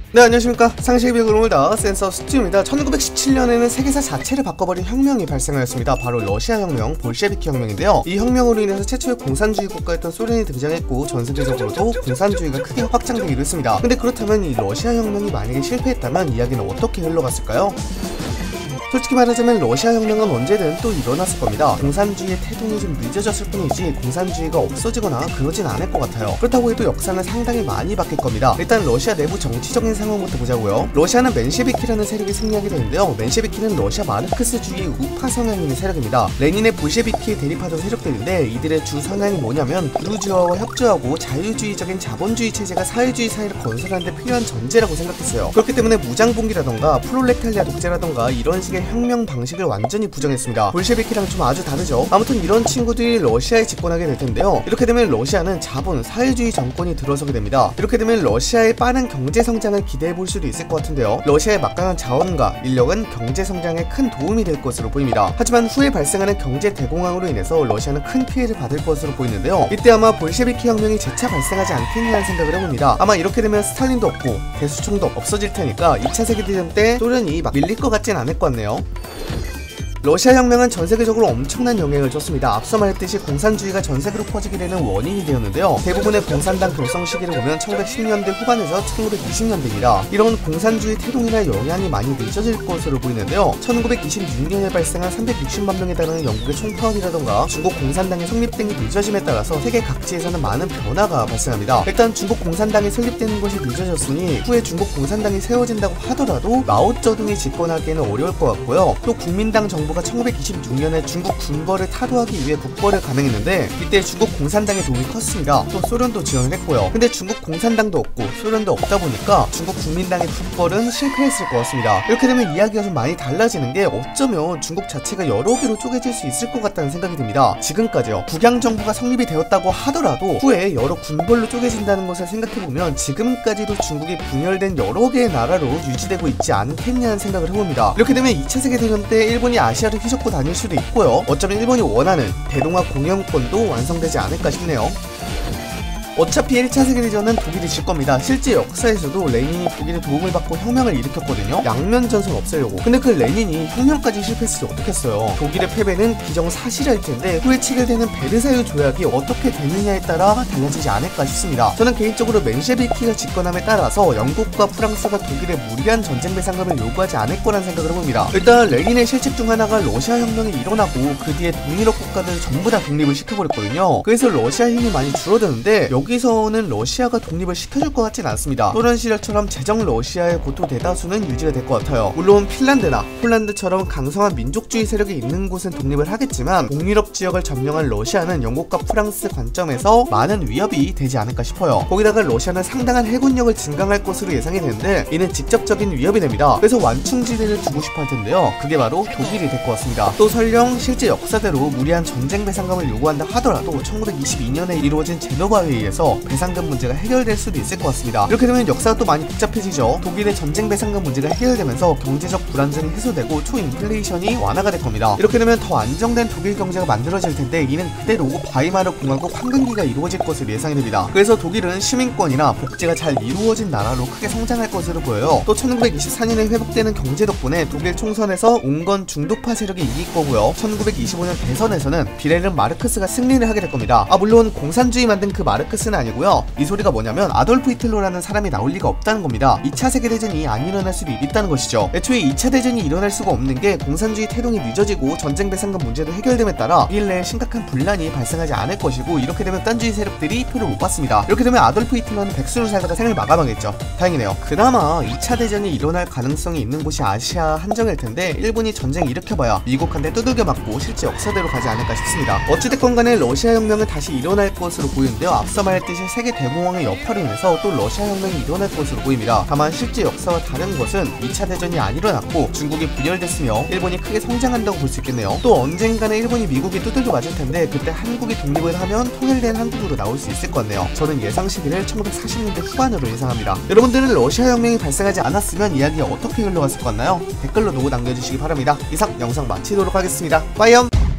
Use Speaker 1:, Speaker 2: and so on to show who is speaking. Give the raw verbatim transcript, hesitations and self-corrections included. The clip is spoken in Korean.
Speaker 1: 네, 안녕하십니까. 상식의 벽을 오늘다 센서 스튜입니다. 천구백십칠 년에는 세계사 자체를 바꿔버린 혁명이 발생하였습니다. 바로 러시아 혁명, 볼셰비키 혁명인데요. 이 혁명으로 인해서 최초의 공산주의 국가였던 소련이 등장했고 전세계적으로도 공산주의가 크게 확장되기도 했습니다. 근데 그렇다면 이 러시아 혁명이 만약에 실패했다면 이야기는 어떻게 흘러갔을까요? 솔직히 말하자면 러시아 혁명은 언제든 또 일어났을 겁니다. 공산주의의 태동이 좀 늦어졌을 뿐이지 공산주의가 없어지거나 그러진 않을 것 같아요. 그렇다고 해도 역사는 상당히 많이 바뀔 겁니다. 일단 러시아 내부 정치적인 상황부터 보자고요. 러시아는 맨셰비키라는 세력이 승리하게 되는데요. 맨셰비키는 러시아 마르크스주의 우파 성향이 있는 세력입니다. 레닌의 볼셰비키에 대립하던 세력들인데 이들의 주 성향이 뭐냐면 부르주아와 협조하고 자유주의적인 자본주의 체제가 사회주의 사회를 건설하는 데 필요한 전제라고 생각했어요. 그렇기 때문에 무장봉기라던가 프롤레타리아 독재라던가 이런 식의 혁명 방식을 완전히 부정했습니다. 볼셰비키랑 좀 아주 다르죠. 아무튼 이런 친구들이 러시아에 집권하게 될 텐데요. 이렇게 되면 러시아는 자본, 사회주의 정권이 들어서게 됩니다. 이렇게 되면 러시아의 빠른 경제 성장을 기대해 볼 수도 있을 것 같은데요. 러시아의 막강한 자원과 인력은 경제 성장에 큰 도움이 될 것으로 보입니다. 하지만 후에 발생하는 경제 대공황으로 인해서 러시아는 큰 피해를 받을 것으로 보이는데요. 이때 아마 볼셰비키 혁명이 재차 발생하지 않겠냐는 생각을 해봅니다. 아마 이렇게 되면 스탈린도 없고 대수총도 없어질 테니까 이 차 세계대전 때 소련이 막 밀릴 것 같진 않을 것 같네요. 러시아 혁명은 전세계적으로 엄청난 영향을 줬습니다. 앞서 말했듯이 공산주의가 전세계로 퍼지게 되는 원인이 되었는데요. 대부분의 공산당 결성 시기를 보면 천구백십 년대 후반에서 천구백이십 년대입니다. 이런 공산주의 태동이나 영향이 많이 늦어질 것으로 보이는데요. 천구백이십육 년에 발생한 삼백육십만 명에 달하는 영국의 총파업이라던가 중국 공산당의 성립등이 늦어짐에 따라서 세계 각지에서는 많은 변화가 발생합니다. 일단 중국 공산당이 설립되는 것이 늦어졌으니 후에 중국 공산당이 세워진다고 하더라도 마오쩌둥이 집권하기에는 어려울 것 같고요. 또 국민당 정부 가 천구백이십육 년에 중국 군벌을 타도하기 위해 북벌을 감행했는데 이때 중국 공산당의 도움이 컸습니다. 또 소련도 지원을 했고요. 근데 중국 공산당도 없고 소련도 없다 보니까 중국 국민당의 북벌은 실패했을 것 같습니다. 이렇게 되면 이야기가 좀 많이 달라지는 게 어쩌면 중국 자체가 여러 개로 쪼개질 수 있을 것 같다는 생각이 듭니다. 지금까지요. 국양정부가 성립이 되었다고 하더라도 후에 여러 군벌로 쪼개진다는 것을 생각해보면 지금까지도 중국이 분열된 여러 개의 나라로 유지되고 있지 않겠냐는 생각을 해봅니다. 이렇게 되면 이 차 세계대전 때 일본이 아시아 아시아를 휘젓고 다닐 수도 있고요. 어쩌면 일본이 원하는 대동아 공영권도 완성되지 않을까 싶네요. 어차피 일 차 세계대전은 독일이 질 겁니다. 실제 역사에서도 레닌이 독일의 도움을 받고 혁명을 일으켰거든요. 양면전선 없애려고. 근데 그 레닌이 혁명까지 실패했을 때 어떡했어요. 독일의 패배는 기정사실일 텐데 후에 체결되는 베르사유 조약이 어떻게 되느냐에 따라 달라지지 않을까 싶습니다. 저는 개인적으로 맨셰비키가 집권함에 따라서 영국과 프랑스가 독일의 무리한 전쟁 배상금을 요구하지 않을 거란 생각을 해봅니다. 일단 레닌의 실책 중 하나가 러시아 혁명이 일어나고 그 뒤에 동유럽 국가들 전부 다 독립을 시켜버렸거든요. 그래서 러시아 힘이 많이 줄어드는데 여기서는 러시아가 독립을 시켜줄 것 같진 않습니다. 소련 시절처럼 제정 러시아의 고토 대다수는 유지가 될 것 같아요. 물론 핀란드나 폴란드처럼 강성한 민족주의 세력이 있는 곳은 독립을 하겠지만 동유럽 지역을 점령한 러시아는 영국과 프랑스 관점에서 많은 위협이 되지 않을까 싶어요. 거기다가 러시아는 상당한 해군력을 증강할 것으로 예상이 되는데 이는 직접적인 위협이 됩니다. 그래서 완충지대를 두고 싶어 할 텐데요. 그게 바로 독일이 될 것 같습니다. 또 설령 실제 역사대로 무리한 전쟁 배상금을 요구한다 하더라도 천구백이십이 년에 이루어진 제노바 회의에서 배상금 문제가 해결될 수도 있을 것 같습니다. 이렇게 되면 역사가 또 많이 복잡해지죠. 독일의 전쟁 배상금 문제가 해결되면서 경제적 불안정이 해소되고 초인플레이션이 완화가 될 겁니다. 이렇게 되면 더 안정된 독일 경제가 만들어질 텐데 이는 그대로 바이마르 공화국 황금기가 이루어질 것으로 예상이 됩니다. 그래서 독일은 시민권이나 복지가 잘 이루어진 나라로 크게 성장할 것으로 보여요. 또 천구백이십사 년에 회복되는 경제 덕분에 독일 총선에서 온건 중도파 세력이 이길 거고요. 천구백이십오 년 대선에서는 비레른 마르크스가 승리를 하게 될 겁니다. 아 물론 공산주의 만든 그 마르크스는 아니고요. 이 소리가 뭐냐면 아돌프 히틀러라는 사람이 나올 리가 없다는 겁니다. 이 차 세계대전이 안 일어날 수도 있다는 것이죠. 애초에 이 차 대전이 일어날 수가 없는 게 공산주의 태동이 늦어지고 전쟁 배상금 문제도 해결됨에 따라 독일 내에 심각한 분란이 발생하지 않을 것이고 이렇게 되면 딴주의 세력들이 표를 못 받습니다. 이렇게 되면 아돌프 히틀러는 백수로 살다가 생을 마감하겠죠. 다행이네요. 그나마 이 차 대전이 일어날 가능성이 있는 곳이 아시아 한정일 텐데 일본이 전쟁 일으켜봐야 미국한테 두들겨 맞고 실제 역사대로 가지 않을까 싶습니다. 어찌됐건 간에 러시아 혁명은 다시 일어날 것으로 보이는데요. 앞서 말했듯이 세계 대공황의 여파로 인해서 또 러시아 혁명이 일어날 것으로 보입니다. 다만 실제 역사와 다른 것은 이 차 대전이 안 일어났고 중국이 분열됐으며 일본이 크게 성장한다고 볼 수 있겠네요. 또 언젠가는 일본이 미국이 두들겨 맞을 텐데 그때 한국이 독립을 하면 통일된 한국으로 나올 수 있을 것 같네요. 저는 예상 시기를 천구백사십 년대 후반으로 예상합니다. 여러분들은 러시아 혁명이 발생하지 않았으면 이야기가 어떻게 흘러갔을 것 같나요? 댓글로 남겨주시기 바랍니다. 이상 영상 마치도록 하겠습니다. 빠이염!